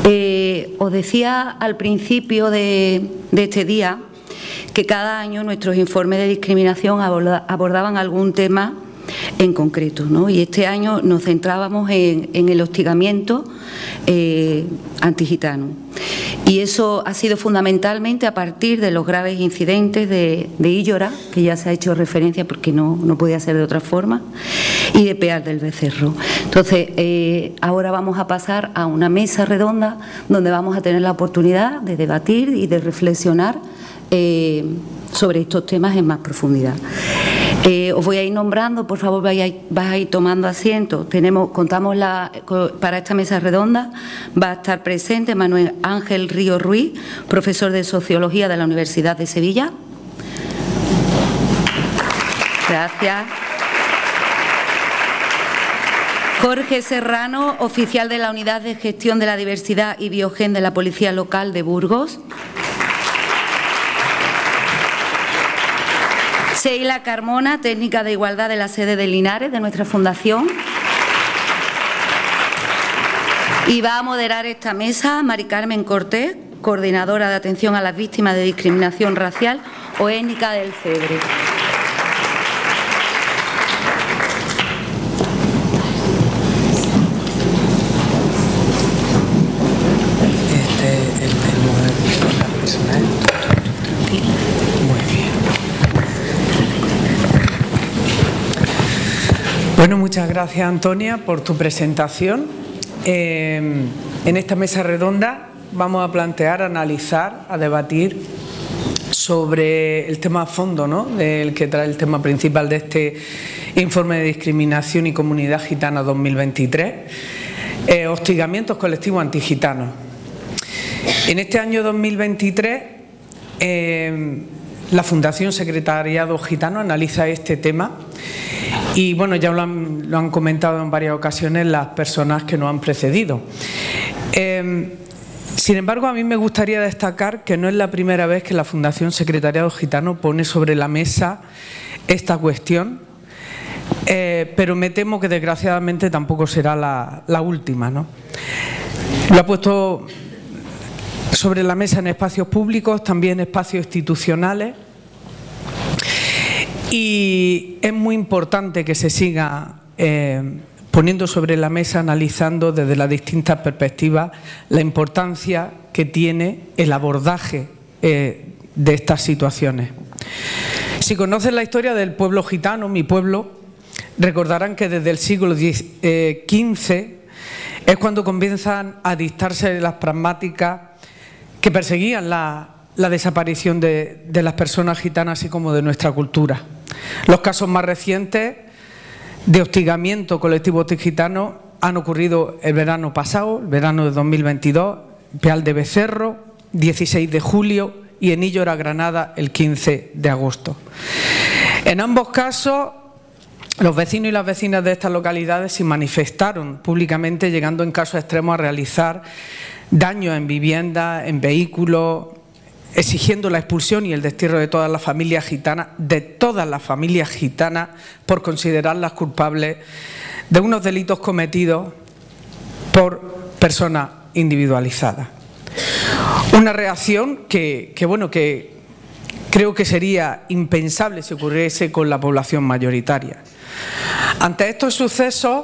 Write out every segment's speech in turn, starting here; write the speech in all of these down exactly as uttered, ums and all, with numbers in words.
Eh, os decía al principio de, de este día que cada año nuestros informes de discriminación aborda, abordaban algún tema en concreto, ¿no? Y este año nos centrábamos en, en el hostigamiento eh, antigitano. Y eso ha sido fundamentalmente a partir de los graves incidentes de, de Íllora, que ya se ha hecho referencia porque no, no podía ser de otra forma, y de Peal del Becerro. Entonces, eh, ahora vamos a pasar a una mesa redonda donde vamos a tener la oportunidad de debatir y de reflexionar eh, sobre estos temas en más profundidad. Eh, os voy a ir nombrando, por favor, vais a ir, vais a ir tomando asiento. Tenemos, contamos la, para esta mesa redonda va a estar presente Manuel Ángel Río Ruiz, profesor de Sociología de la Universidad de Sevilla. Gracias. Jorge Serrano, oficial de la Unidad de Gestión de la Diversidad y Biogen de la Policía Local de Burgos. Sheila Carmona, técnica de igualdad de la sede de Linares, de nuestra fundación. Y va a moderar esta mesa Mari Carmen Cortés, coordinadora de atención a las víctimas de discriminación racial o étnica del CEDRE. Bueno, muchas gracias, Antonia, por tu presentación. Eh, en esta mesa redonda vamos a plantear, a analizar, a debatir sobre el tema a fondo, ¿no?, del que trae el tema principal de este informe de discriminación y comunidad gitana dos mil veintitrés, eh, hostigamientos colectivos antigitanos. En este año dos mil veintitrés, eh, la Fundación Secretariado Gitano analiza este tema. Y bueno, ya lo han, lo han comentado en varias ocasiones las personas que nos han precedido. Eh, sin embargo, a mí me gustaría destacar que no es la primera vez que la Fundación Secretariado Gitano pone sobre la mesa esta cuestión, eh, pero me temo que desgraciadamente tampoco será la, la última, ¿no? Lo ha puesto sobre la mesa en espacios públicos, también en espacios institucionales. Y es muy importante que se siga eh, poniendo sobre la mesa, analizando desde las distintas perspectivas la importancia que tiene el abordaje eh, de estas situaciones. Si conocen la historia del pueblo gitano, mi pueblo, recordarán que desde el siglo quince es cuando comienzan a dictarse las pragmáticas que perseguían la, la desaparición de, de las personas gitanas, así como de nuestra cultura. Los casos más recientes de hostigamiento colectivo antigitano han ocurrido el verano pasado, el verano de dos mil veintidós, Peal de Becerro, dieciséis de julio, y en Íllora, Granada, el quince de agosto. En ambos casos, los vecinos y las vecinas de estas localidades se manifestaron públicamente, llegando en casos extremos a realizar daños en viviendas, en vehículos, exigiendo la expulsión y el destierro de todas las familias gitanas, de todas las familias gitanas, por considerarlas culpables de unos delitos cometidos por personas individualizadas. Una reacción que, que, bueno, que creo que sería impensable si ocurriese con la población mayoritaria. Ante estos sucesos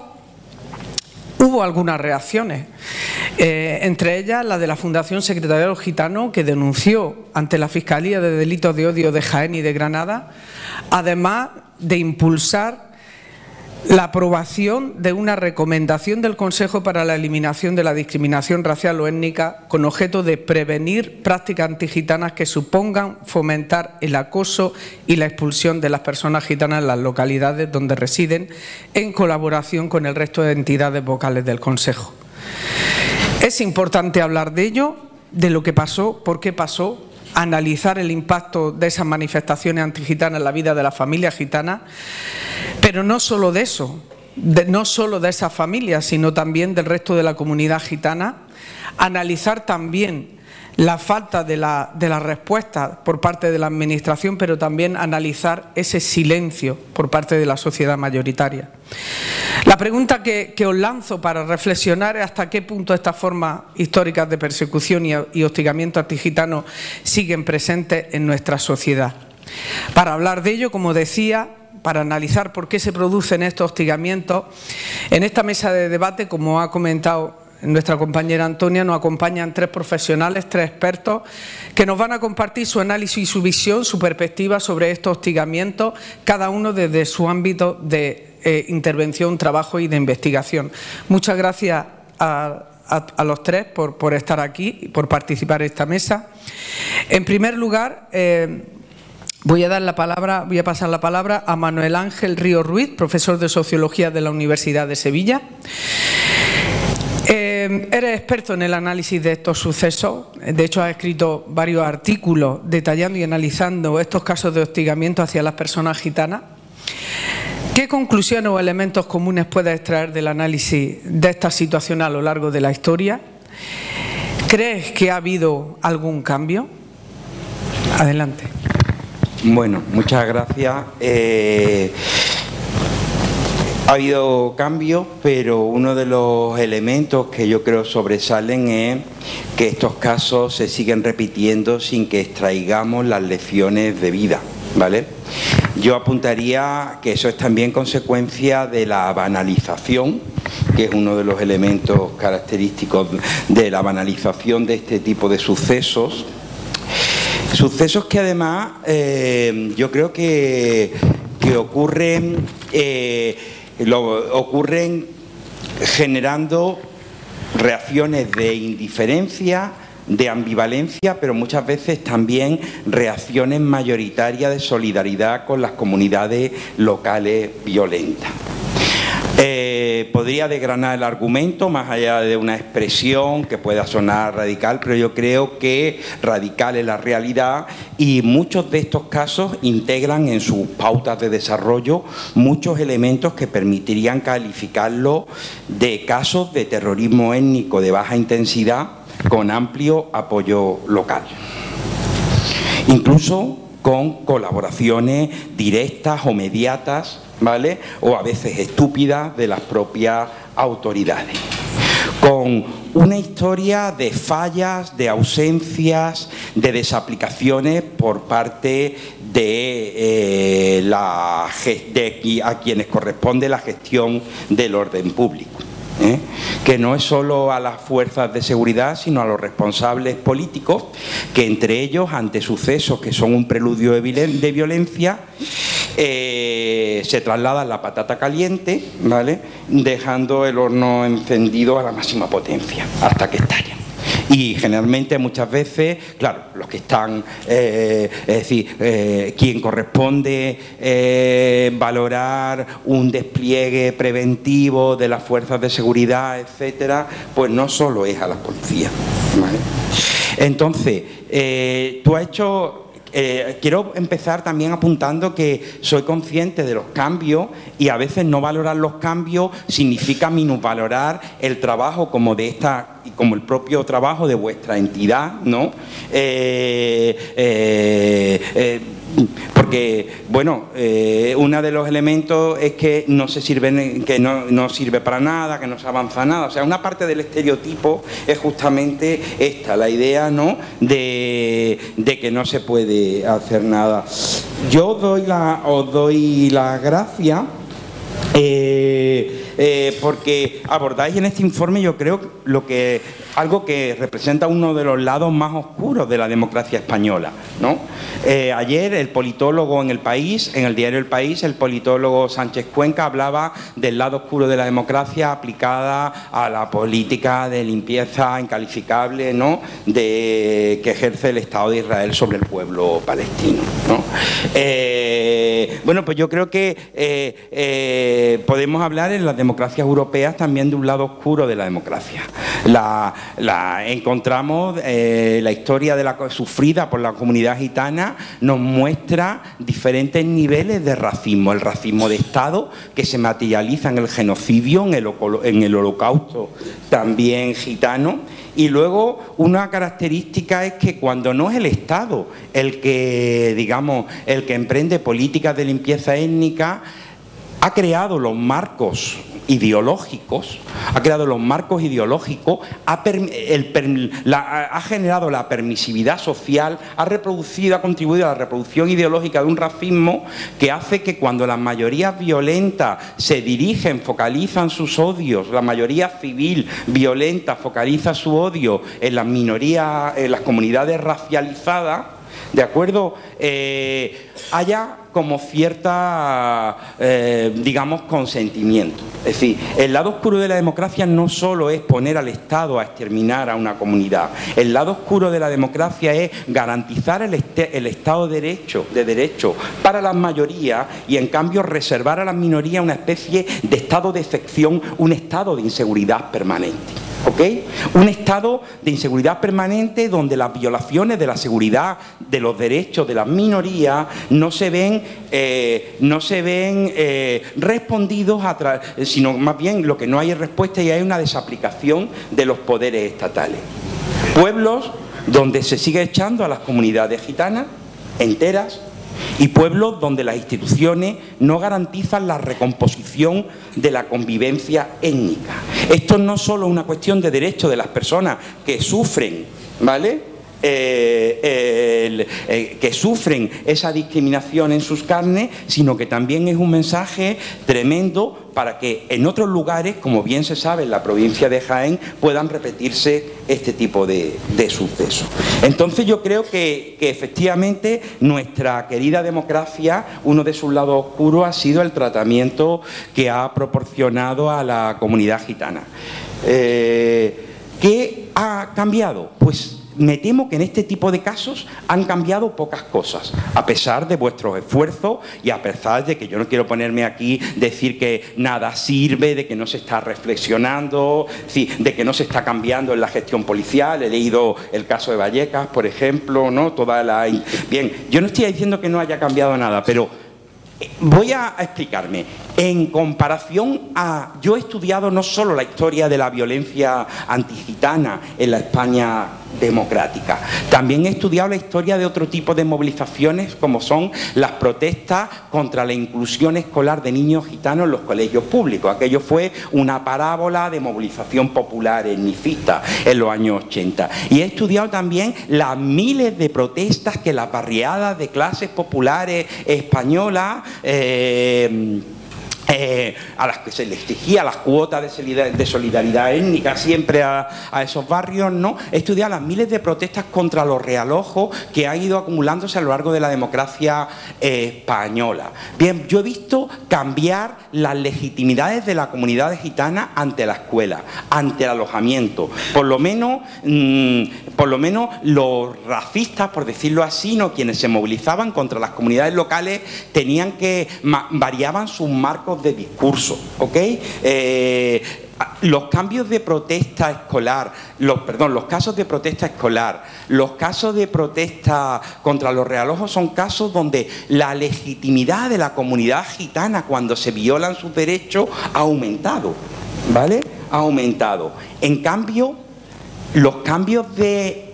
hubo algunas reacciones, eh, entre ellas la de la Fundación Secretariado Gitano, que denunció ante la Fiscalía de Delitos de Odio de Jaén y de Granada, además de impulsar la aprobación de una recomendación del Consejo para la eliminación de la discriminación racial o étnica con objeto de prevenir prácticas antigitanas que supongan fomentar el acoso y la expulsión de las personas gitanas en las localidades donde residen, en colaboración con el resto de entidades vocales del Consejo. Es importante hablar de ello, de lo que pasó, por qué pasó, analizar el impacto de esas manifestaciones antigitanas en la vida de la familia gitana, pero no solo de eso, de, no solo de esas familias, sino también del resto de la comunidad gitana, analizar también la falta de la, de la respuesta por parte de la Administración, pero también analizar ese silencio por parte de la sociedad mayoritaria. La pregunta que, que os lanzo para reflexionar es hasta qué punto estas formas históricas de persecución y, y hostigamiento antigitano siguen presentes en nuestra sociedad. Para hablar de ello, como decía, para analizar por qué se producen estos hostigamientos, en esta mesa de debate, como ha comentado nuestra compañera Antonia, nos acompañan tres profesionales, tres expertos, que nos van a compartir su análisis y su visión, su perspectiva sobre estos hostigamientos, cada uno desde su ámbito de eh, intervención, trabajo y de investigación. Muchas gracias a, a, a los tres por, por estar aquí y por participar en esta mesa. En primer lugar, eh, voy a dar la palabra, voy a pasar la palabra a Manuel Ángel Río Ruiz, profesor de Sociología de la Universidad de Sevilla. Eh, eres experto en el análisis de estos sucesos, de hecho has escrito varios artículos detallando y analizando estos casos de hostigamiento hacia las personas gitanas. ¿Qué conclusiones o elementos comunes puedes extraer del análisis de esta situación a lo largo de la historia? ¿Crees que ha habido algún cambio? Adelante. Bueno, muchas gracias. Eh... Ha habido cambios, pero uno de los elementos que yo creo sobresalen es que estos casos se siguen repitiendo sin que extraigamos las lecciones de vida, ¿vale? Yo apuntaría que eso es también consecuencia de la banalización, que es uno de los elementos característicos de la banalización de este tipo de sucesos. Sucesos que además eh, yo creo que, que ocurren... Eh, Lo, ocurren generando reacciones de indiferencia, de ambivalencia, pero muchas veces también reacciones mayoritarias de solidaridad con las comunidades locales violentas. Eh, podría desgranar el argumento más allá de una expresión que pueda sonar radical, pero yo creo que radical es la realidad y muchos de estos casos integran en sus pautas de desarrollo muchos elementos que permitirían calificarlo de casos de terrorismo étnico de baja intensidad con amplio apoyo local. Incluso con colaboraciones directas o mediatas, ¿vale?, o a veces estúpidas de las propias autoridades, con una historia de fallas, de ausencias, de desaplicaciones por parte de, eh, la, de a quienes corresponde la gestión del orden público. ¿Eh? Que no es solo a las fuerzas de seguridad, sino a los responsables políticos, que entre ellos, ante sucesos que son un preludio de, de violencia, eh, se trasladan la patata caliente, ¿vale?, dejando el horno encendido a la máxima potencia hasta que estalla. Y generalmente muchas veces, claro, los que están, eh, es decir, eh, quien corresponde eh, valorar un despliegue preventivo de las fuerzas de seguridad, etcétera, pues no solo es a las policías, ¿vale? Entonces, eh, tú has hecho... Eh, quiero empezar también apuntando que soy consciente de los cambios y a veces no valorar los cambios significa minusvalorar el trabajo como de esta y como el propio trabajo de vuestra entidad, ¿no? Eh, eh, eh, porque, bueno, eh, uno de los elementos es que no se sirve, que no, no sirve para nada, que no se avanza nada. O sea, una parte del estereotipo es justamente esta, la idea, ¿no?, de, de que no se puede hacer nada. Yo doy la, os doy las gracias eh, eh, porque abordáis en este informe, yo creo, lo que algo que representa uno de los lados más oscuros de la democracia española, ¿no? Eh, ayer el politólogo en El País, en el diario El País, el politólogo Sánchez Cuenca hablaba del lado oscuro de la democracia aplicada a la política de limpieza incalificable, ¿no?, de, que ejerce el Estado de Israel sobre el pueblo palestino, ¿no? Eh, bueno, pues yo creo que eh, eh, podemos hablar en las democracias europeas también de un lado oscuro de la democracia. La, la encontramos, eh, la historia de la sufrida por la comunidad gitana nos muestra diferentes niveles de racismo. El racismo de Estado, que se materializa en el genocidio, en el, en el holocausto también gitano, Y luego una característica es que cuando no es el Estado el que, digamos, el que emprende políticas de limpieza étnica, ha creado los marcos ideológicos, ha creado los marcos ideológicos, ha, el, la, ha generado la permisividad social, ha reproducido, ha contribuido a la reproducción ideológica de un racismo que hace que cuando las mayorías violentas se dirigen, focalizan sus odios, la mayoría civil violenta focaliza su odio en las minorías, en las comunidades racializadas, ¿de acuerdo? Eh, haya como cierta, eh, digamos, consentimiento. Es decir, el lado oscuro de la democracia no solo es poner al Estado a exterminar a una comunidad. El lado oscuro de la democracia es garantizar el, este, el Estado de derecho, de derecho para las mayorías y, en cambio, reservar a las minorías una especie de estado de excepción, un estado de inseguridad permanente. ¿Ok? Un estado de inseguridad permanente donde las violaciones de la seguridad, de los derechos de las minorías no se ven, eh, no se ven eh, respondidos, a través, sino más bien lo que no hay es respuesta y hay una desaplicación de los poderes estatales. Pueblos donde se sigue echando a las comunidades gitanas enteras, y pueblos donde las instituciones no garantizan la recomposición de la convivencia étnica. Esto no es solo una cuestión de derechos de las personas que sufren, ¿vale? Eh, eh, el, eh, que sufren esa discriminación en sus carnes, sino que también es un mensaje tremendo para que en otros lugares, como bien se sabe en la provincia de Jaén, puedan repetirse este tipo de, de sucesos. Entonces yo creo que, que efectivamente nuestra querida democracia, uno de sus lados oscuros ha sido el tratamiento que ha proporcionado a la comunidad gitana. Eh, ¿Qué ha cambiado? Pues me temo que en este tipo de casos han cambiado pocas cosas, a pesar de vuestros esfuerzos y a pesar de que yo no quiero ponerme aquí decir que nada sirve, de que no se está reflexionando, de que no se está cambiando en la gestión policial. He leído el caso de Vallecas, por ejemplo, ¿no? Toda la... Bien, yo no estoy diciendo que no haya cambiado nada, pero voy a explicarme. En comparación a... Yo he estudiado no solo la historia de la violencia antigitana en la España democrática, también he estudiado la historia de otro tipo de movilizaciones, como son las protestas contra la inclusión escolar de niños gitanos en los colegios públicos. Aquello fue una parábola de movilización popular etnicista en los años ochenta. Y he estudiado también las miles de protestas que las barriadas de clases populares españolas eh, Eh, a las que se les exigía las cuotas de solidaridad, de solidaridad étnica siempre a, a esos barrios, ¿no? He estudiado las miles de protestas contra los realojos que han ido acumulándose a lo largo de la democracia eh, española. Bien, yo he visto cambiar las legitimidades de la comunidad gitana ante la escuela, ante el alojamiento. Por lo menos, mmm, por lo menos los racistas, por decirlo así, ¿no? Quienes se movilizaban contra las comunidades locales tenían que variaban sus marcos de discurso, ¿ok? Eh, los cambios de protesta escolar, los, perdón, los casos de protesta escolar, los casos de protesta contra los realojos son casos donde la legitimidad de la comunidad gitana cuando se violan sus derechos ha aumentado, ¿vale? Ha aumentado. En cambio, los cambios de...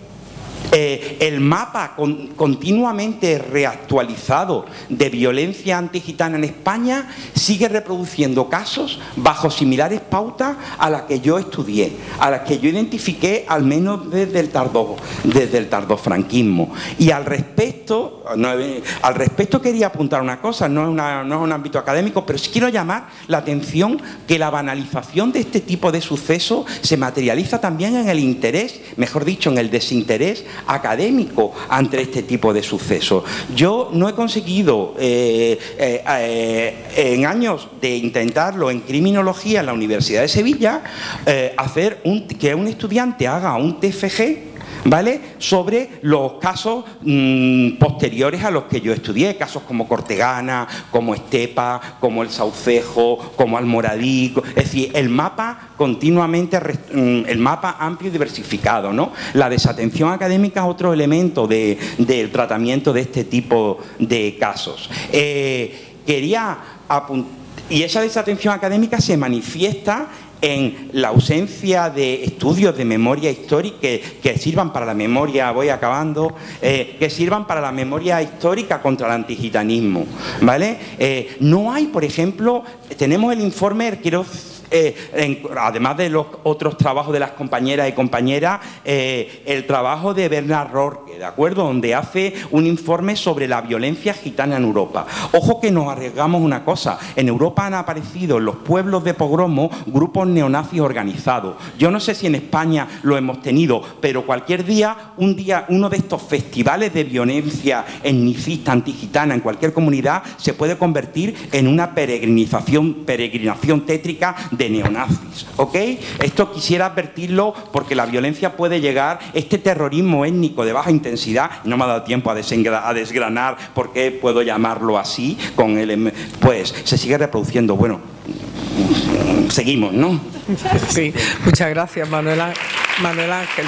Eh, el mapa con, continuamente reactualizado de violencia antigitana en España sigue reproduciendo casos bajo similares pautas a las que yo estudié, a las que yo identifiqué al menos desde el tardo, desde el tardofranquismo. Y al respecto, no, al respecto quería apuntar una cosa, no es, una, no es un ámbito académico, pero sí quiero llamar la atención que la banalización de este tipo de sucesos se materializa también en el interés, mejor dicho, en el desinterés académico ante este tipo de sucesos. Yo no he conseguido eh, eh, eh, en años de intentarlo en criminología en la Universidad de Sevilla eh, hacer un, que un estudiante haga un T F G, ¿vale?, sobre los casos mmm, posteriores a los que yo estudié, casos como Cortegana, como Estepa, como El Saucejo, como Almoradí, es decir, el mapa continuamente, el mapa amplio y diversificado, ¿no? La desatención académica es otro elemento de, del tratamiento de este tipo de casos. Eh, quería apuntar, y esa desatención académica se manifiesta en la ausencia de estudios de memoria histórica que, que sirvan para la memoria, voy acabando, eh, que sirvan para la memoria histórica contra el antigitanismo, ¿vale? Eh, no hay, por ejemplo, tenemos el informe, quiero... Eh, en, además de los otros trabajos de las compañeras y compañeras, eh, el trabajo de Bernard Rorke, ¿de acuerdo?, donde hace un informe sobre la violencia gitana en Europa. Ojo que nos arriesgamos una cosa, en Europa han aparecido en los pueblos de pogromo grupos neonazis organizados. Yo no sé si en España lo hemos tenido, pero cualquier día, un día, uno de estos festivales de violencia etnicista, antigitana en cualquier comunidad se puede convertir en una peregrinización, peregrinación tétrica de neonazis, ¿ok? Esto quisiera advertirlo porque la violencia puede llegar, este terrorismo étnico de baja intensidad, no me ha dado tiempo a, a desgranar por qué puedo llamarlo así, con el, pues se sigue reproduciendo. Bueno, seguimos, ¿no? Sí, muchas gracias, Manuel, Manuel Ángel,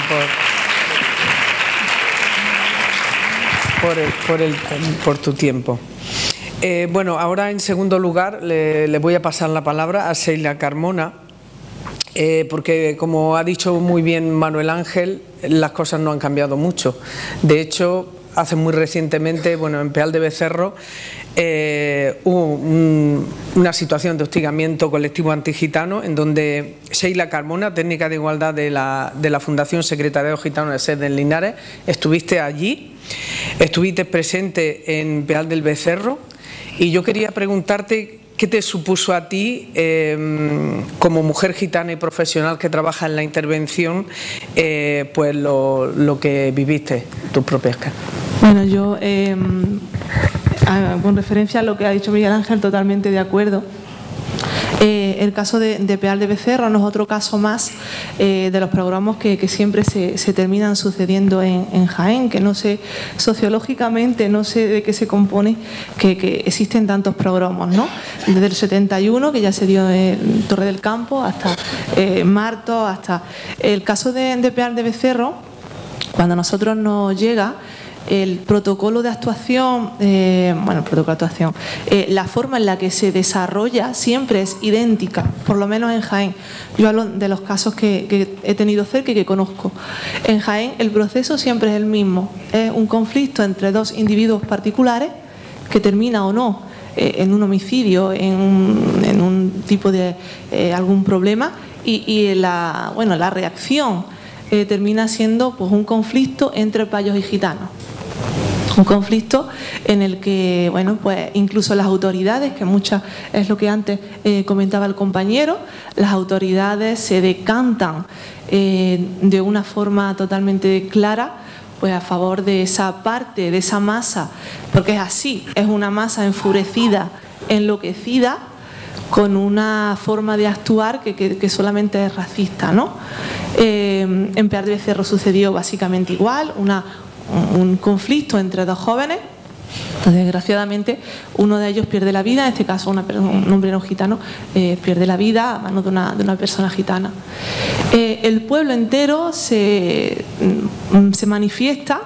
por, por, el, por, el, por tu tiempo. Eh, bueno, ahora en segundo lugar le, le voy a pasar la palabra a Sheila Carmona, eh, porque como ha dicho muy bien Manuel Ángel, las cosas no han cambiado mucho. De hecho, hace muy recientemente, bueno, en Peal de Becerro, eh, hubo un, una situación de hostigamiento colectivo antigitano en donde Sheila Carmona, técnica de igualdad de la, de la Fundación Secretariado Gitano de Sede en Linares, estuviste allí, estuviste presente en Peal del Becerro. Y yo quería preguntarte qué te supuso a ti, eh, como mujer gitana y profesional que trabaja en la intervención, eh, pues lo, lo que viviste, tus propias caras. Bueno, yo, eh, a, con referencia a lo que ha dicho Miguel Ángel, totalmente de acuerdo. Eh, el caso de, de Peal de Becerro no es otro caso más eh, de los programas que, que siempre se, se terminan sucediendo en, en Jaén, que no sé, sociológicamente no sé de qué se compone que, que existen tantos programas, ¿no? Desde el setenta y uno, que ya se dio en Torre del Campo, hasta eh, Marto, hasta el caso de, de Peal de Becerro. Cuando a nosotros nos llega el protocolo de actuación, eh, bueno, el protocolo de actuación, eh, la forma en la que se desarrolla siempre es idéntica, por lo menos en Jaén. Yo hablo de los casos que, que he tenido cerca y que conozco. En Jaén el proceso siempre es el mismo, es un conflicto entre dos individuos particulares que termina o no eh, en un homicidio, en un, en un tipo de eh, algún problema y, y la, bueno, la reacción eh, termina siendo pues un conflicto entre payos y gitanos. Un conflicto en el que, bueno, pues incluso las autoridades, que muchas es lo que antes eh, comentaba el compañero, las autoridades se decantan eh, de una forma totalmente clara, pues a favor de esa parte, de esa masa, porque es así, es una masa enfurecida, enloquecida, con una forma de actuar que, que, que solamente es racista, ¿no? Eh, en Peal de Becerro sucedió básicamente igual, una un conflicto entre dos jóvenes. Desgraciadamente uno de ellos pierde la vida, en este caso una, un hombre no gitano eh, pierde la vida a manos de una, de una persona gitana. Eh, el pueblo entero se, se manifiesta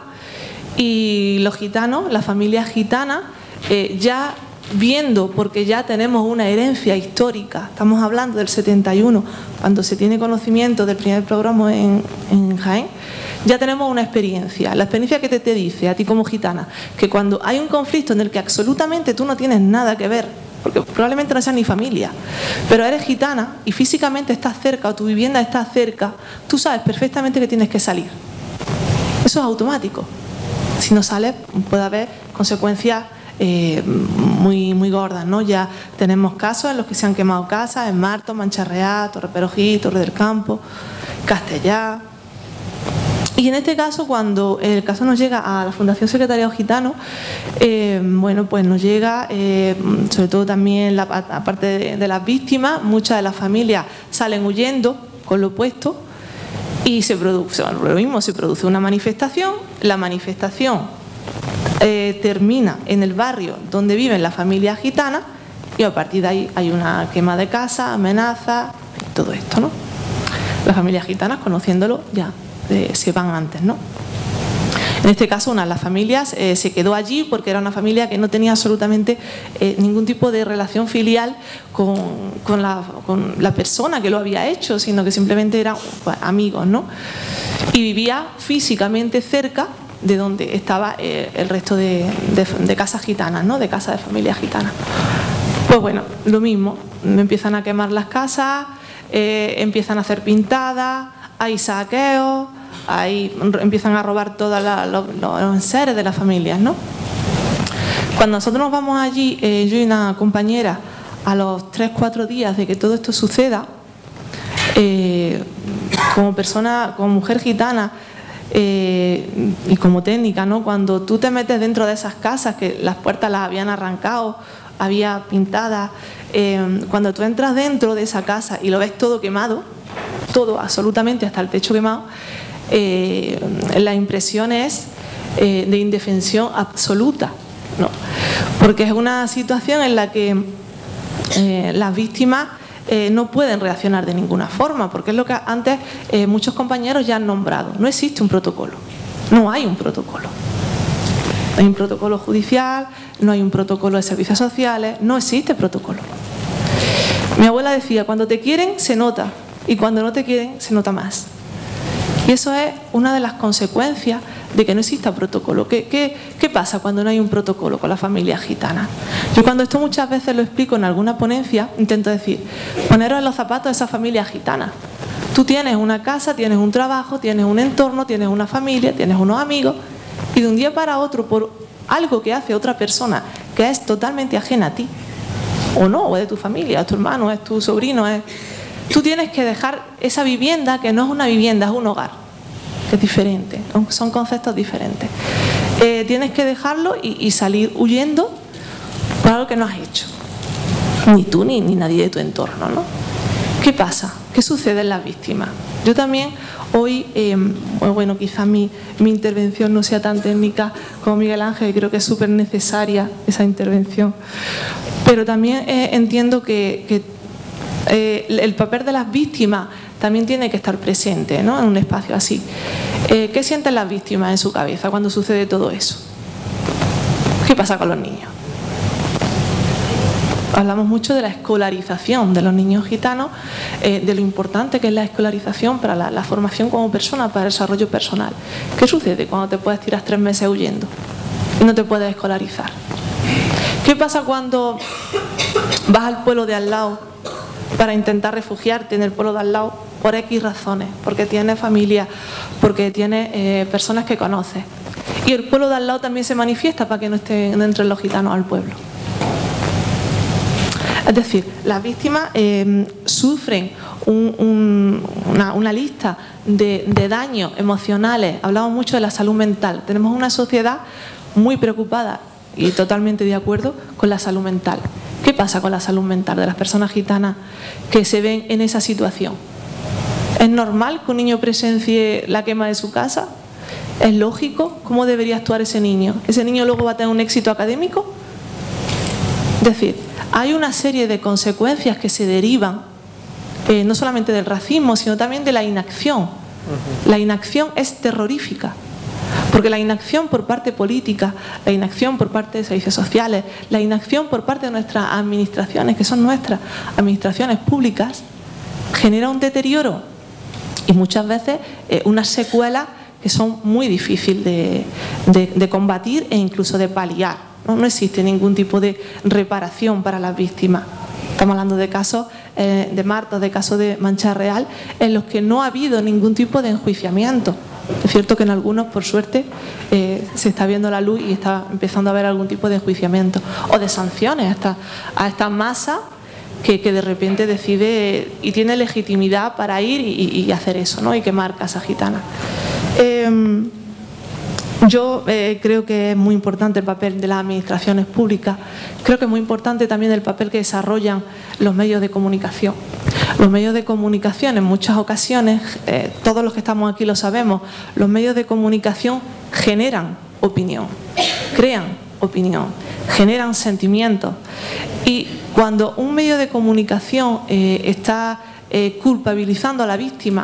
y los gitanos, la familia gitana, eh, ya viendo, porque ya tenemos una herencia histórica, estamos hablando del setenta y uno, cuando se tiene conocimiento del primer programa en, en Jaén, ya tenemos una experiencia. La experiencia que te, te dice a ti como gitana, que cuando hay un conflicto en el que absolutamente tú no tienes nada que ver, porque probablemente no seas ni familia, pero eres gitana y físicamente estás cerca o tu vivienda está cerca, tú sabes perfectamente que tienes que salir. Eso es automático. Si no sales puede haber consecuencias Eh, muy, muy gordas, ¿no? Ya tenemos casos en los que se han quemado casas en Marto, Mancharreá, Torre Perojí, Torre del Campo, Castellá. Y en este caso, cuando el caso nos llega a la Fundación Secretariado Gitano, eh, bueno, pues nos llega, eh, sobre todo también la aparte de, de las víctimas, muchas de las familias salen huyendo con lo opuesto y se produce, bueno, lo mismo, se produce una manifestación, la manifestación Eh, termina en el barrio donde viven las familias gitanas y a partir de ahí hay una quema de casa, amenaza, todo esto, ¿no? Las familias gitanas, conociéndolo, ya eh, se van antes, ¿no? En este caso, una de las familias eh, se quedó allí porque era una familia que no tenía absolutamente eh, ningún tipo de relación filial con, con, la, con la persona que lo había hecho, sino que simplemente eran pues, amigos, ¿no? Y vivía físicamente cerca de donde estaba eh, el resto de, de, de casas gitanas, ¿no? De casas de familias gitanas. Pues bueno, lo mismo, me empiezan a quemar las casas, eh, empiezan a hacer pintadas, hay saqueos, ahí empiezan a robar todos los, los enseres de las familias, ¿no? Cuando nosotros nos vamos allí, eh, yo y una compañera, a los tres, cuatro días de que todo esto suceda, eh, como persona, como mujer gitana eh, y como técnica, ¿no? Cuando tú te metes dentro de esas casas, que las puertas las habían arrancado, había pintadas, eh, cuando tú entras dentro de esa casa y lo ves todo quemado, todo, absolutamente, hasta el techo quemado, Eh, la impresión es eh, de indefensión absoluta, ¿no? Porque es una situación en la que eh, las víctimas eh, no pueden reaccionar de ninguna forma, porque es lo que antes eh, muchos compañeros ya han nombrado. No existe un protocolo, no hay un protocolo. No hay un protocolo judicial, no hay un protocolo de servicios sociales, no existe protocolo. Mi abuela decía, cuando te quieren se nota y cuando no te quieren se nota más. Y eso es una de las consecuencias de que no exista protocolo. ¿Qué, qué, qué pasa cuando no hay un protocolo con la familia gitana? Yo cuando esto muchas veces lo explico en alguna ponencia, intento decir, poneros en los zapatos de esa familia gitana. Tú tienes una casa, tienes un trabajo, tienes un entorno, tienes una familia, tienes unos amigos, y de un día para otro, por algo que hace otra persona que es totalmente ajena a ti, o no, o es de tu familia, es tu hermano, es tu sobrino, es... tú tienes que dejar esa vivienda, que no es una vivienda, es un hogar, que es diferente, son conceptos diferentes. Eh, tienes que dejarlo y, y salir huyendo por algo que no has hecho, ni tú ni, ni nadie de tu entorno, ¿no? ¿Qué pasa? ¿Qué sucede en las víctimas? Yo también hoy, eh, bueno, quizás mi, mi intervención no sea tan técnica como Miguel Ángel, creo que es súper necesaria esa intervención, pero también eh, entiendo que, que Eh, el papel de las víctimas también tiene que estar presente, ¿no? En un espacio así. Eh, ¿Qué sienten las víctimas en su cabeza cuando sucede todo eso? ¿Qué pasa con los niños? Hablamos mucho de la escolarización de los niños gitanos, eh, de lo importante que es la escolarización para la, la formación como persona, para el desarrollo personal. ¿Qué sucede cuando te puedes tirar tres meses huyendo y no te puedes escolarizar? ¿Qué pasa cuando vas al pueblo de al lado para intentar refugiarte en el pueblo de al lado por X razones, porque tienes familia, porque tienes eh, personas que conoces, y el pueblo de al lado también se manifiesta para que no estén no entren los gitanos al pueblo? Es decir, las víctimas eh, sufren un, un, una, una lista de, de daños emocionales. Hablamos mucho de la salud mental. Tenemos una sociedad muy preocupada y totalmente de acuerdo con la salud mental. ¿Qué pasa con la salud mental de las personas gitanas que se ven en esa situación? ¿Es normal que un niño presencie la quema de su casa? ¿Es lógico? ¿Cómo debería actuar ese niño? ¿Ese niño luego va a tener un éxito académico? Es decir, hay una serie de consecuencias que se derivan eh, no solamente del racismo, sino también de la inacción. Uh-huh. La inacción es terrorífica. Porque la inacción por parte política, la inacción por parte de servicios sociales, la inacción por parte de nuestras administraciones, que son nuestras administraciones públicas, genera un deterioro y muchas veces eh, unas secuelas que son muy difíciles de, de, de combatir e incluso de paliar, ¿no? No existe ningún tipo de reparación para las víctimas. Estamos hablando de casos eh, de Marta, de casos de Mancha Real, en los que no ha habido ningún tipo de enjuiciamiento. Es cierto que en algunos, por suerte, eh, se está viendo la luz y está empezando a haber algún tipo de enjuiciamiento o de sanciones a esta, a esta masa que, que de repente decide y tiene legitimidad para ir y, y hacer eso, ¿no? Y quemar casas gitanas. Eh, yo eh, creo que es muy importante el papel de las administraciones públicas. Creo que es muy importante también el papel que desarrollan los medios de comunicación. Los medios de comunicación en muchas ocasiones, eh, todos los que estamos aquí lo sabemos, los medios de comunicación generan opinión, crean opinión, generan sentimientos. Y cuando un medio de comunicación eh, está eh, culpabilizando a la víctima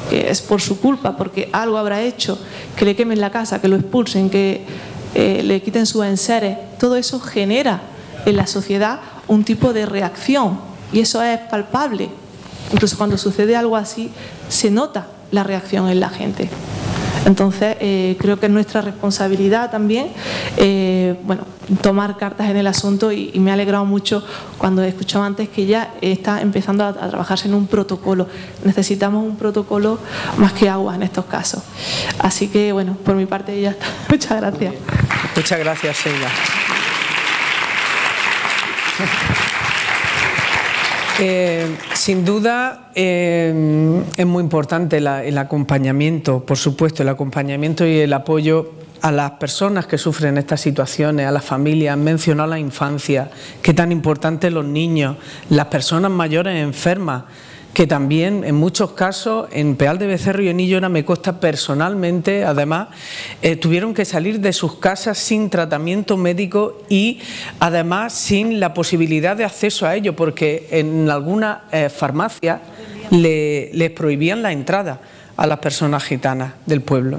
que es por su culpa, porque algo habrá hecho, que le quemen la casa, que lo expulsen, que eh, le quiten sus enseres, todo eso genera en la sociedad un tipo de reacción y eso es palpable. Incluso cuando sucede algo así, se nota la reacción en la gente. Entonces, eh, creo que es nuestra responsabilidad también eh, bueno, tomar cartas en el asunto y, y me ha alegrado mucho cuando he escuchado antes que ya está empezando a, a trabajarse en un protocolo. Necesitamos un protocolo más que agua en estos casos. Así que, bueno, por mi parte ya está. Muchas gracias. Muchas gracias, Sheila. Eh, sin duda eh, es muy importante la, el acompañamiento, por supuesto, el acompañamiento y el apoyo a las personas que sufren estas situaciones, a las familias. Han mencionado la infancia, qué tan importante los niños, las personas mayores enfermas, que también en muchos casos en Peal de Becerro y en Illora me consta personalmente, además, eh, tuvieron que salir de sus casas sin tratamiento médico y además sin la posibilidad de acceso a ello, porque en algunas eh, farmacias le, les prohibían la entrada a las personas gitanas del pueblo.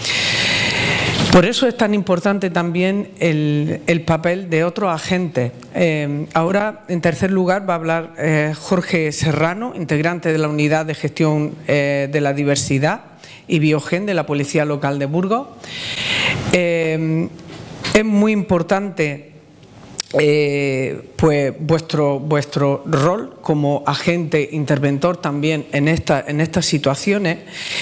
Por eso es tan importante también el, el papel de otros agentes. Eh, ahora, en tercer lugar, va a hablar eh, Jorge Serrano, integrante de la Unidad de Gestión eh, de la Diversidad y Biogen de la Policía Local de Burgos. Eh, es muy importante Eh, pues vuestro, vuestro rol como agente interventor también en, esta, en estas situaciones,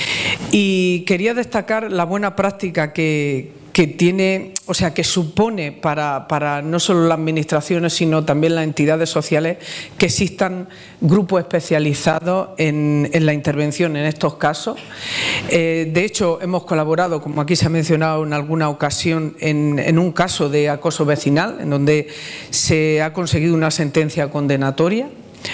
y quería destacar la buena práctica que, que tiene, o sea, que supone para, para no solo las administraciones sino también las entidades sociales que existan grupos especializados en, en la intervención en estos casos. Eh, de hecho, hemos colaborado, como aquí se ha mencionado en alguna ocasión, en, en un caso de acoso vecinal, en donde se ha conseguido una sentencia condenatoria.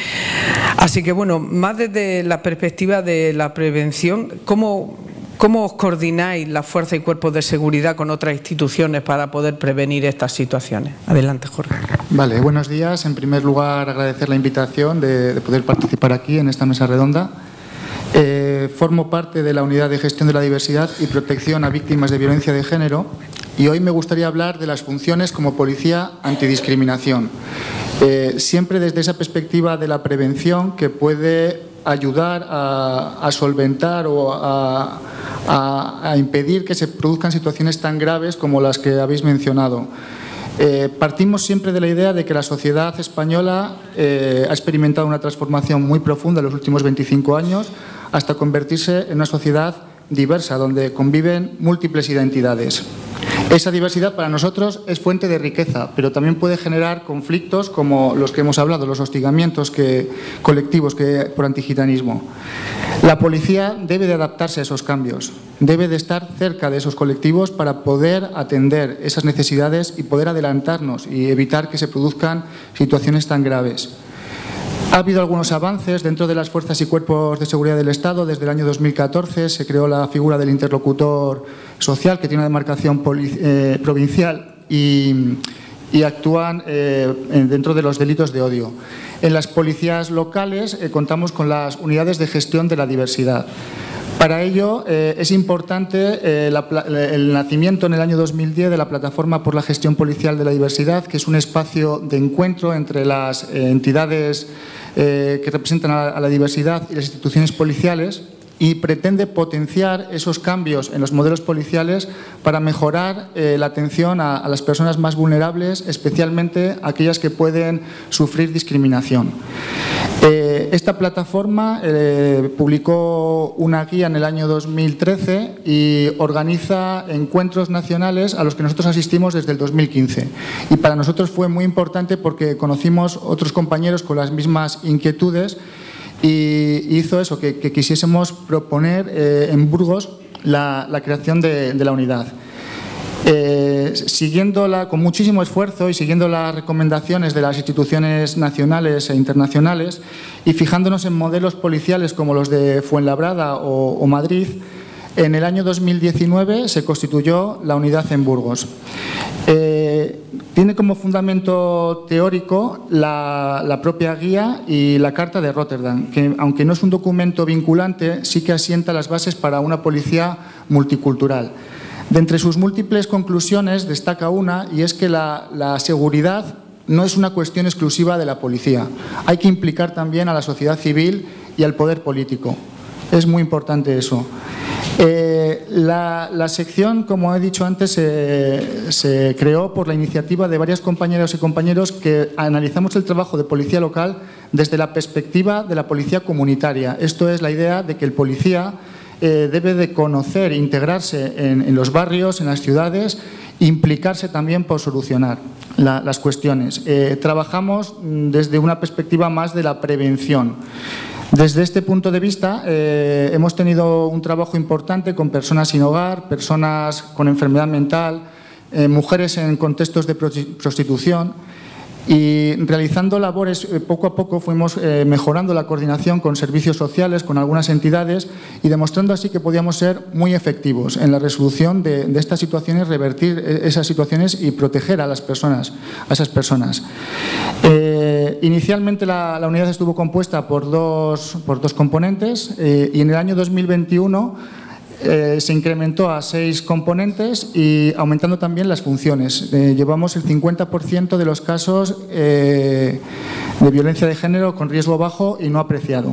Así que, bueno, más desde la perspectiva de la prevención, ¿cómo, cómo os coordináis la fuerza y cuerpos de seguridad con otras instituciones para poder prevenir estas situaciones? Adelante, Jorge. Vale, buenos días. En primer lugar, agradecer la invitación de, de poder participar aquí en esta mesa redonda. Eh, formo parte de la Unidad de Gestión de la Diversidad y Protección a Víctimas de Violencia de Género y hoy me gustaría hablar de las funciones como policía antidiscriminación. Eh, siempre desde esa perspectiva de la prevención que puede ayudar a, a solventar o a, a, a impedir que se produzcan situaciones tan graves como las que habéis mencionado. Eh, partimos siempre de la idea de que la sociedad española eh, ha experimentado una transformación muy profunda en los últimos veinticinco años hasta convertirse en una sociedad diversa, donde conviven múltiples identidades. Esa diversidad para nosotros es fuente de riqueza, pero también puede generar conflictos como los que hemos hablado, los hostigamientos que, colectivos que, por antigitanismo. La policía debe de adaptarse a esos cambios, debe de estar cerca de esos colectivos para poder atender esas necesidades y poder adelantarnos y evitar que se produzcan situaciones tan graves. Ha habido algunos avances dentro de las fuerzas y cuerpos de seguridad del Estado. Desde el año dos mil catorce se creó la figura del interlocutor social, que tiene una demarcación eh, provincial y, y actúan eh, dentro de los delitos de odio. En las policías locales eh, contamos con las unidades de gestión de la diversidad. Para ello eh, es importante eh, la, el nacimiento en el año dos mil diez de la Plataforma por la Gestión Policial de la Diversidad, que es un espacio de encuentro entre las eh, entidades eh, que representan a, a la diversidad y las instituciones policiales, y pretende potenciar esos cambios en los modelos policiales para mejorar eh, la atención a, a las personas más vulnerables, especialmente aquellas que pueden sufrir discriminación. Eh, esta plataforma eh, publicó una guía en el año dos mil trece y organiza encuentros nacionales a los que nosotros asistimos desde el dos mil quince. Y para nosotros fue muy importante porque conocimos otros compañeros con las mismas inquietudes y hizo eso, que, que quisiésemos proponer eh, en Burgos la, la creación de, de la unidad. Eh, siguiéndola con muchísimo esfuerzo y siguiendo las recomendaciones de las instituciones nacionales e internacionales y fijándonos en modelos policiales como los de Fuenlabrada o, o Madrid, en el año dos mil diecinueve se constituyó la unidad en Burgos. Eh, tiene como fundamento teórico la, la propia guía y la Carta de Rotterdam, que aunque no es un documento vinculante, sí que asienta las bases para una policía multicultural. De entre sus múltiples conclusiones destaca una, y es que la, la seguridad no es una cuestión exclusiva de la policía. Hay que implicar también a la sociedad civil y al poder político. Es muy importante eso. Eh, la, la sección, como he dicho antes, se, se creó por la iniciativa de varias compañeras y compañeros que analizamos el trabajo de policía local desde la perspectiva de la policía comunitaria. Esto es la idea de que el policía eh, debe de conocer, integrarse en, en los barrios, en las ciudades, implicarse también por solucionar la, las cuestiones. Eh, trabajamos desde una perspectiva más de la prevención. Desde este punto de vista, eh, hemos tenido un trabajo importante con personas sin hogar, personas con enfermedad mental, eh, mujeres en contextos de prostitución, y realizando labores eh, poco a poco fuimos eh, mejorando la coordinación con servicios sociales, con algunas entidades, y demostrando así que podíamos ser muy efectivos en la resolución de, de estas situaciones, revertir esas situaciones y proteger a las personas, a esas personas. Eh, inicialmente la, la unidad estuvo compuesta por dos, por dos componentes eh, y en el año dos mil veintiuno Eh, se incrementó a seis componentes y aumentando también las funciones. Eh, llevamos el cincuenta por ciento de los casos eh, de violencia de género con riesgo bajo y no apreciado.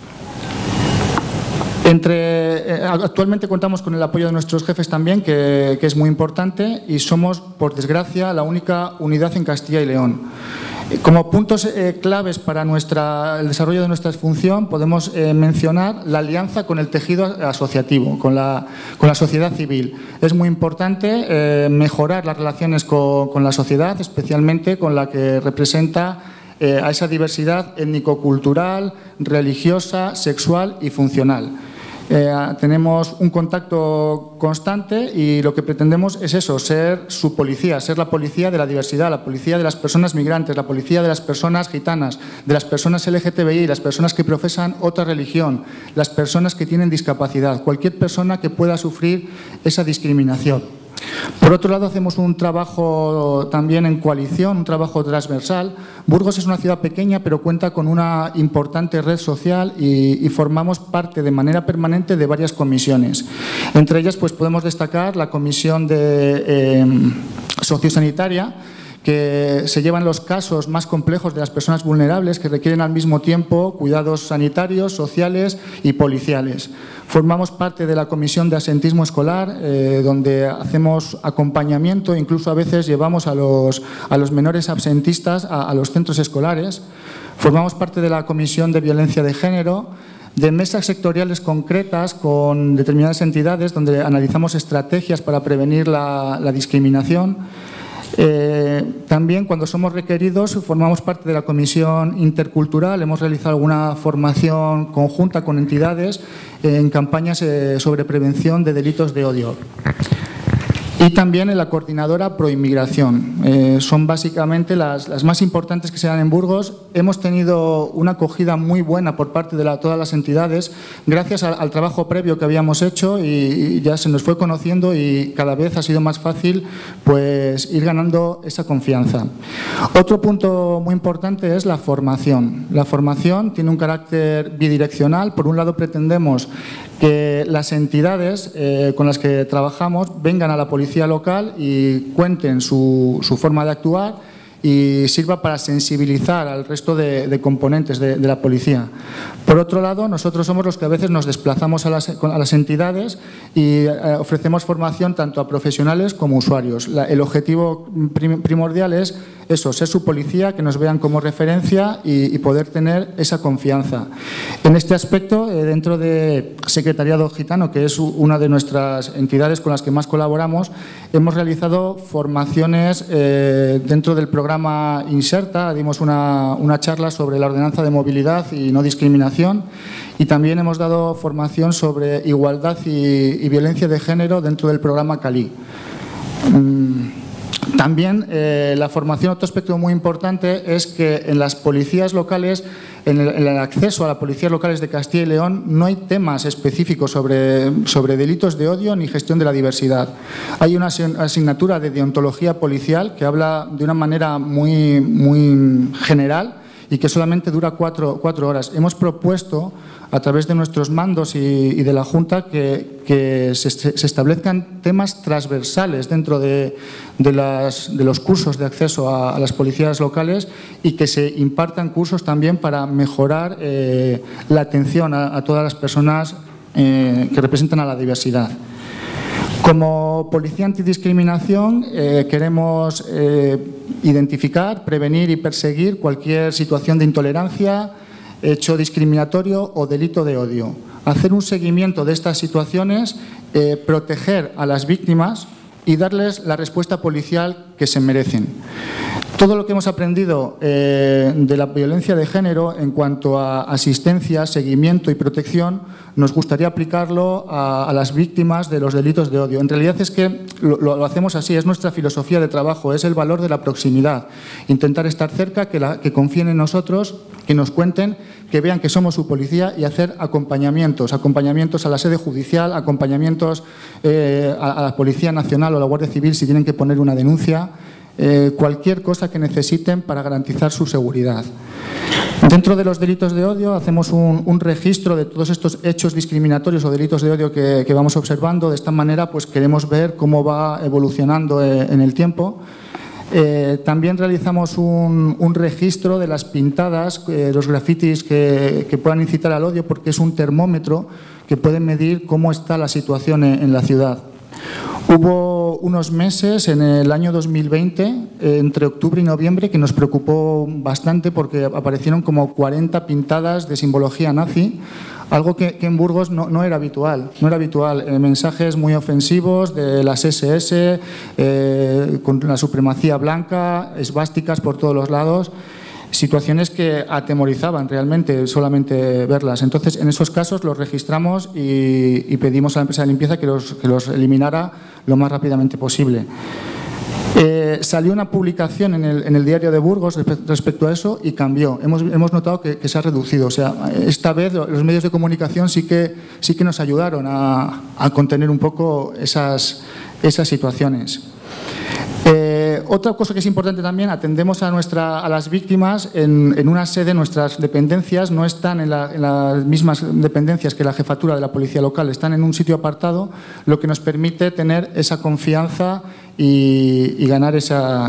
Entre, eh, actualmente contamos con el apoyo de nuestros jefes también, que, que es muy importante, y somos, por desgracia, la única unidad en Castilla y León. Como puntos eh, claves para nuestra, el desarrollo de nuestra función podemos eh, mencionar la alianza con el tejido asociativo, con la, con la sociedad civil. Es muy importante eh, mejorar las relaciones con, con la sociedad, especialmente con la que representa eh, a esa diversidad étnico-cultural, religiosa, sexual y funcional. Eh, tenemos un contacto constante y lo que pretendemos es eso, ser su policía, ser la policía de la diversidad, la policía de las personas migrantes, la policía de las personas gitanas, de las personas L G T B I, las personas que profesan otra religión, las personas que tienen discapacidad, cualquier persona que pueda sufrir esa discriminación. Por otro lado, hacemos un trabajo también en coalición, un trabajo transversal. Burgos es una ciudad pequeña, pero cuenta con una importante red social y, y formamos parte de manera permanente de varias comisiones. Entre ellas, pues podemos destacar la comisión de eh, sociosanitaria, que se llevan los casos más complejos de las personas vulnerables que requieren al mismo tiempo cuidados sanitarios, sociales y policiales. Formamos parte de la Comisión de Absentismo Escolar, eh, donde hacemos acompañamiento, incluso a veces llevamos a los, a los menores absentistas a, a los centros escolares. Formamos parte de la Comisión de Violencia de Género, de mesas sectoriales concretas con determinadas entidades, donde analizamos estrategias para prevenir la, la discriminación. Eh, también, cuando somos requeridos, formamos parte de la Comisión Intercultural. Hemos realizado alguna formación conjunta con entidades en campañas eh, sobre prevención de delitos de odio. Y también en la coordinadora Proinmigración. Eh, son básicamente las, las más importantes que se dan en Burgos. Hemos tenido una acogida muy buena por parte de la, todas las entidades, gracias a, al trabajo previo que habíamos hecho, y, y ya se nos fue conociendo y cada vez ha sido más fácil pues, ir ganando esa confianza. Otro punto muy importante es la formación. La formación tiene un carácter bidireccional. Por un lado, pretendemos que las entidades eh, con las que trabajamos vengan a la policía local y cuenten su, su forma de actuar y sirva para sensibilizar al resto de, de componentes de, de la policía. Por otro lado, nosotros somos los que a veces nos desplazamos a las, a las entidades y eh, ofrecemos formación tanto a profesionales como usuarios. La, el objetivo prim, primordial es eso, ser su policía, que nos vean como referencia y, y poder tener esa confianza. En este aspecto, eh, dentro de Secretariado Gitano, que es una de nuestras entidades con las que más colaboramos, hemos realizado formaciones eh, dentro del programa Inserta. Dimos una, una charla sobre la ordenanza de movilidad y no discriminación, y también hemos dado formación sobre igualdad y, y violencia de género dentro del programa Cali. También eh, la formación, otro aspecto muy importante es que en las policías locales, en el, en el acceso a las policías locales de Castilla y León, no hay temas específicos sobre, sobre delitos de odio ni gestión de la diversidad. Hay una asignatura de deontología policial que habla de una manera muy, muy general y que solamente dura cuatro, cuatro horas. Hemos propuesto, a través de nuestros mandos y, y de la Junta, que, que se, se establezcan temas transversales dentro de, de, las, de los cursos de acceso a, a las policías locales y que se impartan cursos también para mejorar eh, la atención a, a todas las personas eh, que representan a la diversidad. Como Policía Antidiscriminación eh, queremos eh, identificar, prevenir y perseguir cualquier situación de intolerancia, hecho discriminatorio o delito de odio. Hacer un seguimiento de estas situaciones, eh, proteger a las víctimas y darles la respuesta policial que se merecen. Todo lo que hemos aprendido eh, de la violencia de género en cuanto a asistencia, seguimiento y protección, nos gustaría aplicarlo a, a las víctimas de los delitos de odio. En realidad es que lo, lo hacemos así, es nuestra filosofía de trabajo, es el valor de la proximidad. Intentar estar cerca, que, la, que confíen en nosotros, que nos cuenten, que vean que somos su policía y hacer acompañamientos, acompañamientos a la sede judicial, acompañamientos eh, a, a la Policía Nacional o a la Guardia Civil si tienen que poner una denuncia. Eh, cualquier cosa que necesiten para garantizar su seguridad. Dentro de los delitos de odio hacemos un, un registro de todos estos hechos discriminatorios o delitos de odio que, que vamos observando. De esta manera pues queremos ver cómo va evolucionando eh, en el tiempo. Eh, también realizamos un, un registro de las pintadas, eh, los grafitis que, que puedan incitar al odio, porque es un termómetro que puede medir cómo está la situación en, en la ciudad. Hubo unos meses en el año dos mil veinte, eh, entre octubre y noviembre, que nos preocupó bastante porque aparecieron como cuarenta pintadas de simbología nazi, algo que, que en Burgos no, no era habitual. No era habitual. Eh, mensajes muy ofensivos de las ese ese, eh, con la supremacía blanca, esvásticas por todos los lados. Situaciones que atemorizaban realmente solamente verlas. Entonces, en esos casos los registramos y, y pedimos a la empresa de limpieza que los, que los eliminara lo más rápidamente posible. Eh, salió una publicación en el, en el diario de Burgos respecto a eso y cambió. Hemos, hemos notado que, que se ha reducido. O sea, esta vez los medios de comunicación sí que, sí que nos ayudaron a, a contener un poco esas, esas situaciones. Eh, otra cosa que es importante también, atendemos a, nuestra, a las víctimas en, en una sede. Nuestras dependencias no están en, la, en las mismas dependencias que la jefatura de la policía local, están en un sitio apartado, lo que nos permite tener esa confianza y, y ganar esa,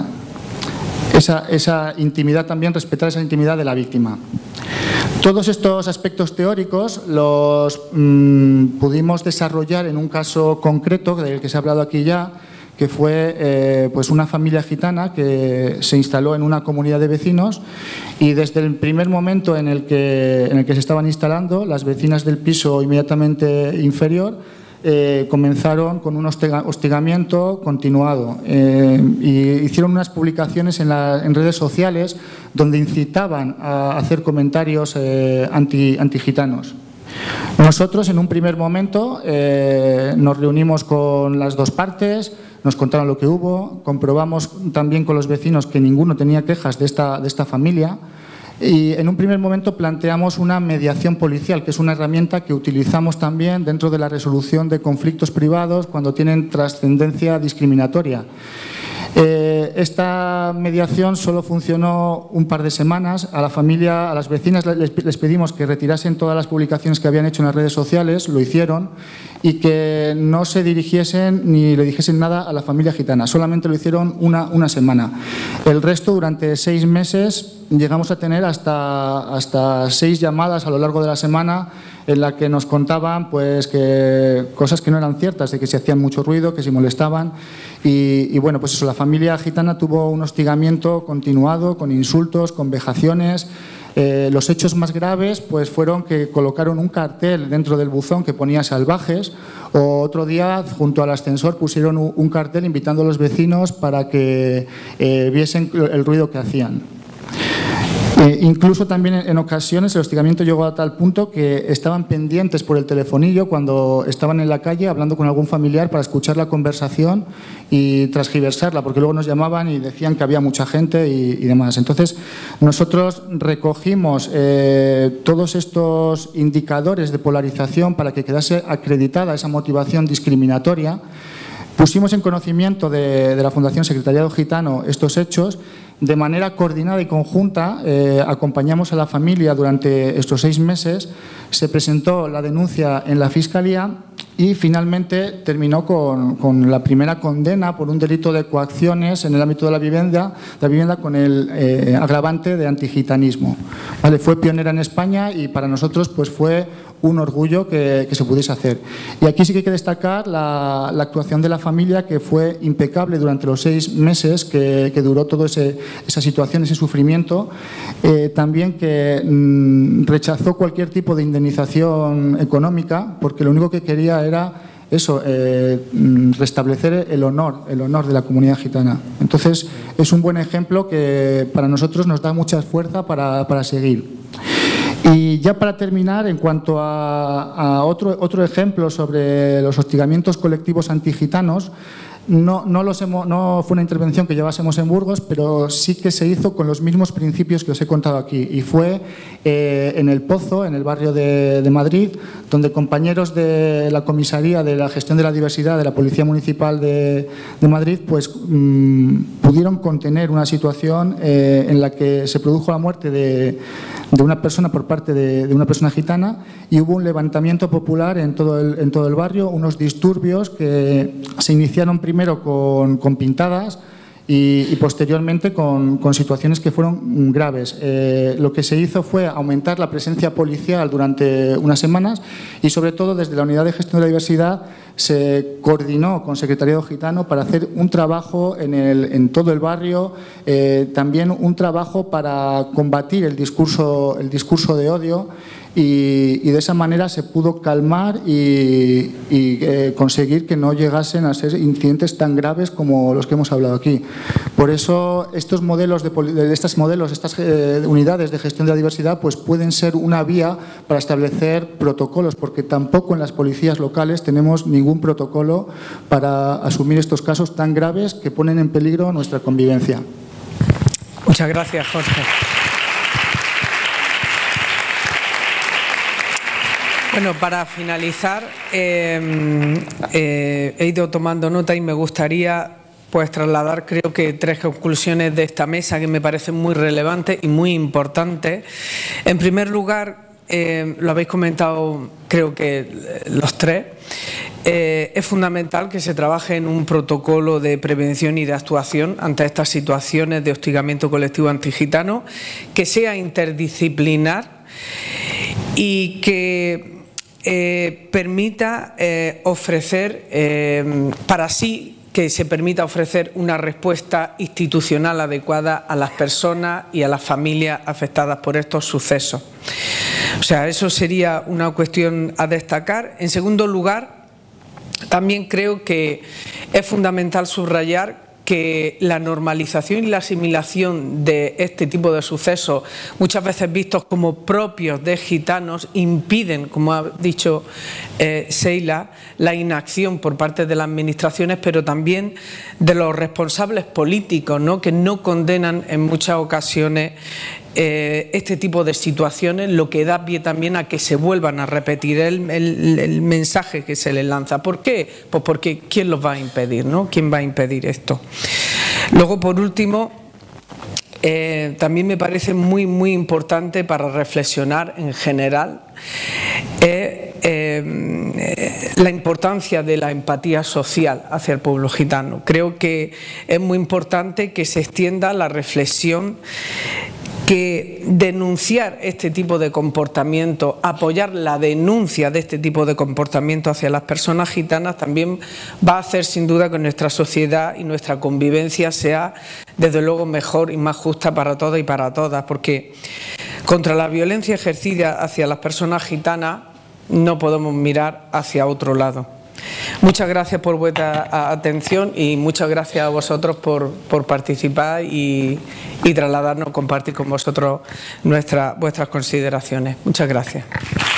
esa, esa intimidad también, respetar esa intimidad de la víctima. Todos estos aspectos teóricos los mmm, pudimos desarrollar en un caso concreto del que se ha hablado aquí ya, que fue eh, pues una familia gitana que se instaló en una comunidad de vecinos y desde el primer momento en el que, en el que se estaban instalando, las vecinas del piso inmediatamente inferior eh, comenzaron con un hostigamiento continuado eh, y hicieron unas publicaciones en, la, en redes sociales donde incitaban a hacer comentarios eh, anti, antigitanos. Nosotros en un primer momento eh, nos reunimos con las dos partes, nos contaron lo que hubo, comprobamos también con los vecinos que ninguno tenía quejas de esta, de esta familia y en un primer momento planteamos una mediación policial, que es una herramienta que utilizamos también dentro de la resolución de conflictos privados cuando tienen trascendencia discriminatoria. Eh, esta mediación solo funcionó un par de semanas. A la familia, a las vecinas les, les pedimos que retirasen todas las publicaciones que habían hecho en las redes sociales, lo hicieron, y que no se dirigiesen ni le dijesen nada a la familia gitana, solamente lo hicieron una, una semana. El resto, durante seis meses, llegamos a tener hasta, hasta seis llamadas a lo largo de la semana en la que nos contaban pues, que cosas que no eran ciertas, de que se hacían mucho ruido, que se molestaban. Y, y bueno, pues eso, la familia gitana tuvo un hostigamiento continuado, con insultos, con vejaciones. Eh, los hechos más graves pues, fueron que colocaron un cartel dentro del buzón que ponía salvajes, o otro día junto al ascensor pusieron un, un cartel invitando a los vecinos para que eh, viesen el ruido que hacían. Eh, incluso también en, en ocasiones el hostigamiento llegó a tal punto que estaban pendientes por el telefonillo cuando estaban en la calle hablando con algún familiar para escuchar la conversación y transgiversarla, porque luego nos llamaban y decían que había mucha gente y, y demás. Entonces, nosotros recogimos eh, todos estos indicadores de polarización para que quedase acreditada esa motivación discriminatoria. Pusimos en conocimiento de, de la Fundación Secretariado Gitano estos hechos. De manera coordinada y conjunta eh, acompañamos a la familia durante estos seis meses, se presentó la denuncia en la Fiscalía y finalmente terminó con, con la primera condena por un delito de coacciones en el ámbito de la vivienda, de la vivienda con el eh, agravante de antigitanismo. Vale, fue pionera en España y para nosotros pues, fue un orgullo que, que se pudiese hacer. Y aquí sí que hay que destacar la, la actuación de la familia, que fue impecable durante los seis meses que, que duró toda esa situación, ese sufrimiento. Eh, también que mmm, rechazó cualquier tipo de indemnización económica, porque lo único que quería era eso, eh, restablecer el honor, el honor de la comunidad gitana. Entonces, es un buen ejemplo que para nosotros nos da mucha fuerza para, para seguir. Y ya para terminar, en cuanto a, a otro, otro ejemplo sobre los hostigamientos colectivos antigitanos, no, no, los hemos, no fue una intervención que llevásemos en Burgos, pero sí que se hizo con los mismos principios que os he contado aquí. Y fue eh, en El Pozo, en el barrio de, de Madrid, donde compañeros de la Comisaría de la Gestión de la Diversidad de la Policía Municipal de, de Madrid pues, mmm, pudieron contener una situación eh, en la que se produjo la muerte de, de una persona por parte de, de una persona gitana y hubo un levantamiento popular en todo el, en todo el barrio, unos disturbios que se iniciaron primero primero con, con pintadas y, y posteriormente con, con situaciones que fueron graves. Eh, lo que se hizo fue aumentar la presencia policial durante unas semanas y sobre todo desde la Unidad de Gestión de la Diversidad se coordinó con Secretariado Gitano para hacer un trabajo en, el, en todo el barrio, eh, también un trabajo para combatir el discurso, el discurso de odio. Y, y de esa manera se pudo calmar y, y eh, conseguir que no llegasen a ser incidentes tan graves como los que hemos hablado aquí. Por eso estos modelos, de, de estos modelos, estas eh, unidades de gestión de la diversidad, pues pueden ser una vía para establecer protocolos, porque tampoco en las policías locales tenemos ningún protocolo para asumir estos casos tan graves que ponen en peligro nuestra convivencia. Muchas gracias, Jorge. Bueno, para finalizar, eh, eh, he ido tomando nota y me gustaría pues trasladar, creo que tres conclusiones de esta mesa que me parecen muy relevantes y muy importantes. En primer lugar, eh, lo habéis comentado creo que los tres, eh, es fundamental que se trabaje en un protocolo de prevención y de actuación ante estas situaciones de hostigamiento colectivo antigitano, que sea interdisciplinar y que Eh, permita eh, ofrecer, eh, para sí, que se permita ofrecer una respuesta institucional adecuada a las personas y a las familias afectadas por estos sucesos. O sea, eso sería una cuestión a destacar. En segundo lugar, también creo que es fundamental subrayar que la normalización y la asimilación de este tipo de sucesos, muchas veces vistos como propios de gitanos, impiden, como ha dicho eh, Sheila, la inacción por parte de las administraciones, pero también de los responsables políticos, ¿no?, que no condenan en muchas ocasiones Eh, este tipo de situaciones, lo que da pie también a que se vuelvan a repetir el, el, el mensaje que se les lanza. ¿Por qué? Pues porque ¿quién los va a impedir, ¿no? ¿Quién va a impedir esto? Luego, por último, eh, también me parece muy, muy importante para reflexionar en general eh, eh, la importancia de la empatía social hacia el pueblo gitano. Creo que es muy importante que se extienda la reflexión que denunciar este tipo de comportamiento, apoyar la denuncia de este tipo de comportamiento hacia las personas gitanas también va a hacer sin duda que nuestra sociedad y nuestra convivencia sea desde luego mejor y más justa para todas y para todas, porque contra la violencia ejercida hacia las personas gitanas no podemos mirar hacia otro lado. Muchas gracias por vuestra atención y muchas gracias a vosotros por, por participar y, y trasladarnos, compartir con vosotros nuestra, vuestras consideraciones. Muchas gracias.